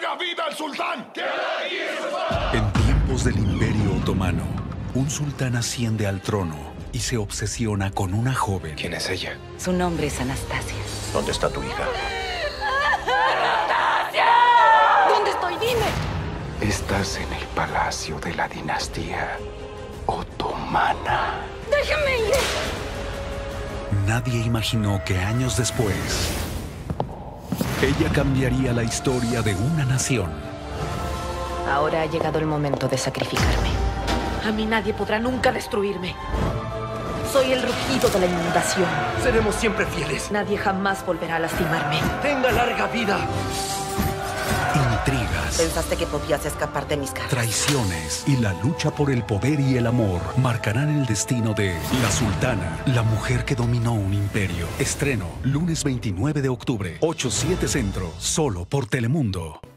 vida al sultán! En tiempos del Imperio Otomano, un sultán asciende al trono y se obsesiona con una joven. ¿Quién es ella? Su nombre es Anastasia. ¿Dónde está tu hija? ¡Anastasia! ¿Dónde estoy? Dime. Estás en el palacio de la dinastía otomana. ¡Déjame ir! Nadie imaginó que años después, ella cambiaría la historia de una nación. Ahora ha llegado el momento de sacrificarme. A mí nadie podrá nunca destruirme. Soy el rugido de la inundación. Seremos siempre fieles. Nadie jamás volverá a lastimarme. ¡Tenga larga vida! Intrigas, Pensaste que podías escapar de mis garras. traiciones y la lucha por el poder y el amor marcarán el destino de La Sultana, la mujer que dominó un imperio. Estreno lunes 29 de octubre, 8/7 Centro, solo por Telemundo.